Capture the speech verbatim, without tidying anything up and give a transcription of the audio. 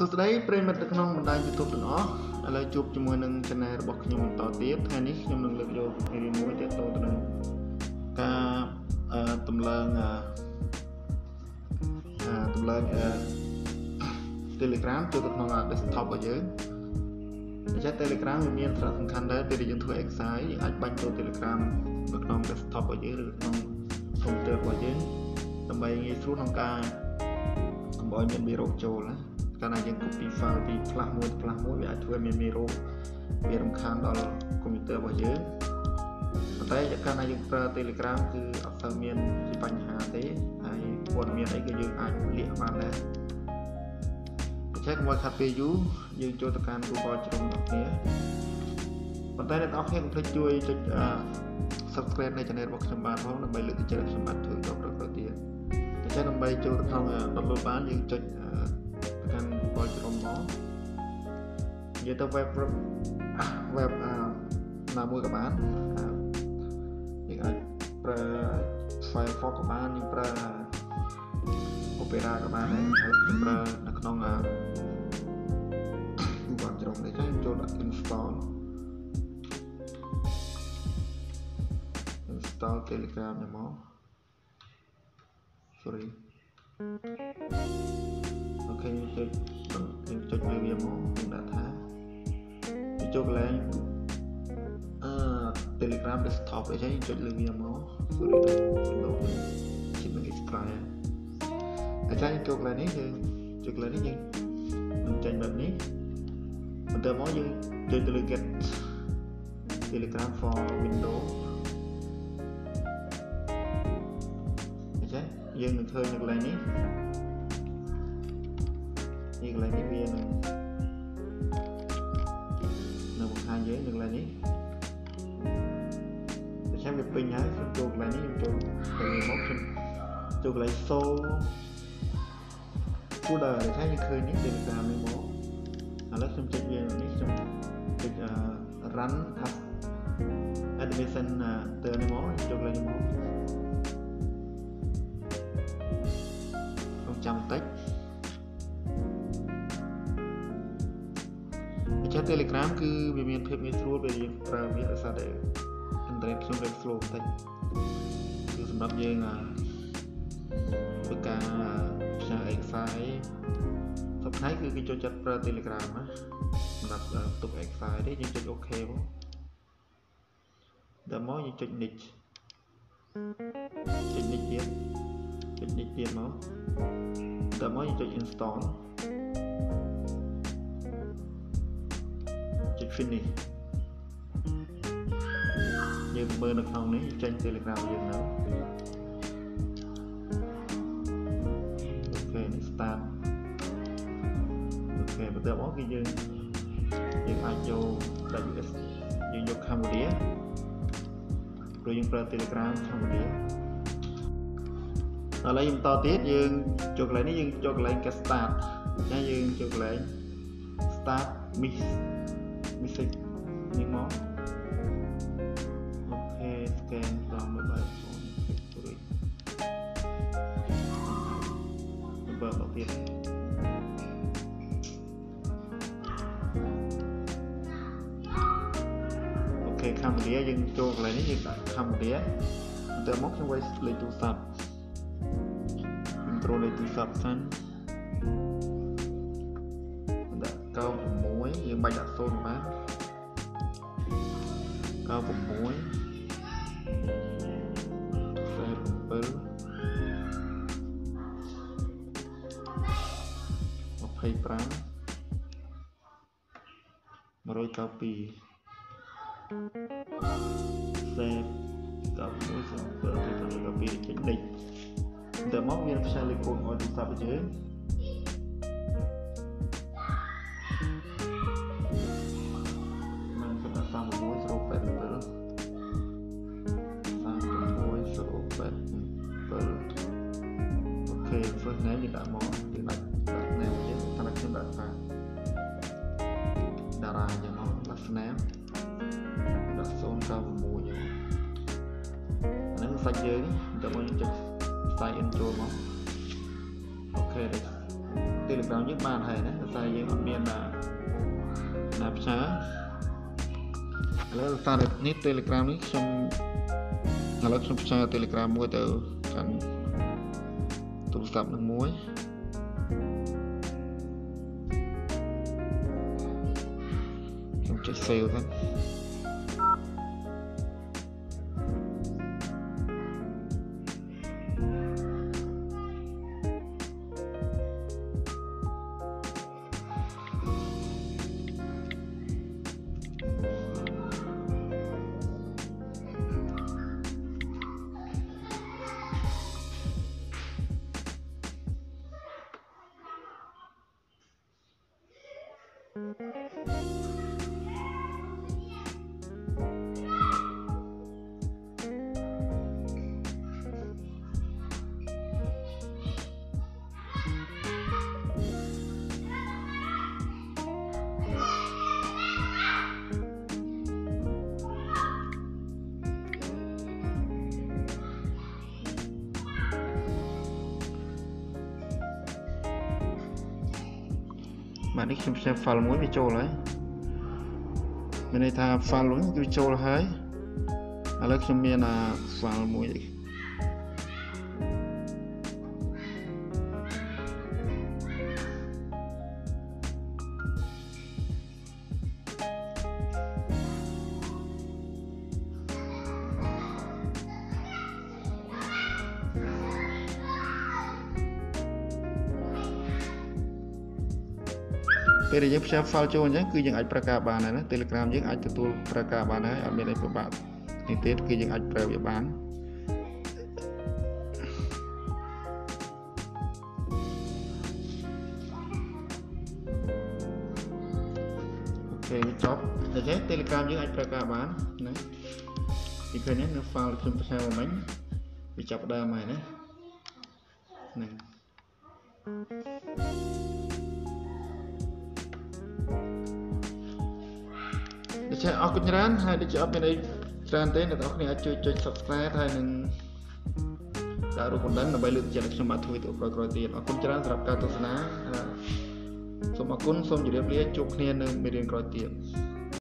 សួស្តីប្រិយមិត្តក្នុងបណ្ដាញ YouTube ទាំងអស់ឥឡូវជួបជាមួយនឹង channel របស់ខ្ញុំបន្តទៀតថ្ងៃនេះខ្ញុំនឹងលើកយកមេរៀនមួយទាក់ទងទៅនឹងការតម្លើងតម្លើង Telegram ចូលទៅក្នុង desktop របស់យើងអញ្ចឹង Telegram វាមានសារៈសំខាន់ដែរពេលដែលយើងធ្វើ exercise យើងអាចបាញ់ចូល Telegram នៅក្នុង desktop របស់យើងឬក្នុង computer របស់យើងដើម្បីងាយស្រួលក្នុងការកុំឲ្យមានមេរោគចូលណាកាលណាយើង copy file ពីខ្លះមួយខ្លះមួយវាអាចធ្វើឲ្យមានមេរោគវារំខានដល់ computer របស់យើងប៉ុន្តែកាលណាយើងប្រើ Telegram គឺអត់សូវមានជាបញ្ហាទេហើយព័ត៌មានអីក៏យើងអាចលាក់បានដែរអញ្ចឹងកុំឲ្យខាត់ពេលយូរយើងចូលទៅកាន់ Google Chrome របស់គ្នាប៉ុន្តែអ្នកនរគ្នាកុំភ្លេចជួយចុច subscribe នៃ channel របស់ខ្ញុំបានផងដើម្បីលើកទឹកចិត្តខ្ញុំបានធ្វើតទៅទៅទៀតអញ្ចឹងដើម្បីចូលទៅក្នុង download បានយើងចុចកាន់ Google Chrome មកនិយាយទៅ web web ណាមួយក៏បានយើងអាចប្រើ Firefox ក៏បានយើងប្រើ Opera ក៏បានដែរហើយខ្ញុំប្រើនៅក្នុង Google Chrome នេះចឹងចូលដាក់ install install Telegram នេះមក sorry អូខេចុចចុចលើវាមកខ្ញុំដាក់ថាចូលកន្លែងអឺ Telegram desktop អីចឹងចុចលើវាមក sorry ដល់ជិះនឹង explain អញ្ចឹងចូលកន្លែងនេះយើងចូលកន្លែងនេះយើងនឹងចេញបែបនេះបន្ទាប់មកយើងចុចទៅលើ get Telegram for Windows អញ្ចឹងយើងនឹងឃើញនៅកន្លែងនេះនេះកន្លែងនេះវានឹងនៅបង្ហាញយើងនៅកន្លែងនេះតែខ្ញុំវាពេញហើយខ្ញុំចូលកន្លែងនេះខ្ញុំចូលទៅមកខ្ញុំចូលកន្លែង show folder ដែលថាយើងឃើញនេះ Telegram នេះមកឥឡូវខ្ញុំចុចវានេះខ្ញុំចុច run as admission ទៅនេះមកចូលកន្លែងនេះមកខ្ញុំចាំបន្តិចTelegram គឺវាមានភាពងាយស្រួលពេលយើងប្រើវាដោយសារតែ internet ខ្ញុំវា slow បន្តិចគឺសម្រាប់យើងធ្វើការផ្សាយឯកសារសប្តាហ៍គឺគេចូលចិត្តប្រើ Telegram ណាសម្រាប់ទុកឯកសារទេយើងចុច OK មកដល់មកយើងចុច next ចុច next ទៀតចុច next ទៀតមកដល់មកយើងចុច install finish យើងមើលនៅក្នុងនេះចេញ Telegram យើងនៅអូខេនេះ start អូខេបន្ទាប់មកគឺយើងយើងអាចយក ដបલ્યુ អេស យើងយក Cambodia ព្រោះយើងប្រើ Telegram Cambodia ឥឡូវយើងបន្តទៀតយើងចូលកន្លែងនេះយើងចូលកន្លែង get start អញ្ចឹងយើងចូលកន្លែង start mix message នេះមកអូខេ scan តាមមួយបាយហ្វូនរួចបើមកទៀតអូខេ Cambodia យើងចូលកន្លែងនេះយើងដាក់ Cambodia បន្ទាប់មកខ្ញុំវាយលេខទូរស័ព្ទ intro លេខទូរស័ព្ទសិនដាក់ 96យើងបាច់ដាក់ศูนย์បាន 96 47 25 192 save 91 7 92 ចេញនេះតែមកមានផ្សាយលេខកូដឲ្យទូរស័ព្ទយើងfirst name យើងដាក់មកយើងដាក់ដាក់ name ទៀតថាខ្ញុំដាក់ថាតារាយ៉ាងមក last name ដាក់ ศูนย์ เก้า หก យ៉ាងហ្នឹងសាច់យើងតែមកយើងចុច sign in ចូលមកអូខេ Telegram យើងបានហើយណាតែយើងអត់មានណាណាផ្សាយឥឡូវសារនេះ Telegram នេះខ្ញុំឥឡូវខ្ញុំផ្សាយ Telegram មួយទៅកាន់ទូរស័ព្ទនឹងមួយខ្ញុំចុច save ទៅបាទនេះខ្ញុំផ្សាយ file មួយវាចូលហើយមានន័យថា file នោះវាចូលហើយឥឡូវខ្ញុំមាន file មួយពេលយើងផ្សាយ file ចូលអញ្ចឹងគឺយើងអាចប្រើការបានហើយណា Telegram យើងអាចទទួលប្រើការបានហើយអត់មានអីពិបាកនេះទៀតគឺយើងអាចប្រើវាបានអូខេវាចប់ដូច្នេះ Telegram យើងអាចប្រើការបានណាពីឃើញនេះនៅ file ខ្ញុំផ្សាយមកមិញវាចាប់ដើមហើយណាហ្នឹងដូច្នេះអរគុណច្រើនហើយដូចជាអត់មានអីច្រើនទេអ្នកទាំងអស់គ្នាអាចជួយចុច Subscribe ហើយនឹងដាក់រូបបណ្ដឹងដើម្បីលើកទឹកចិត្តឲ្យខ្ញុំបានធ្វើវីដេអូក្រោយៗទៀតអរគុណច្រើនសម្រាប់ការទស្សនាសូមអរគុណសូមជម្រាបលាជួបគ្នានៅមេរៀនក្រោយទៀត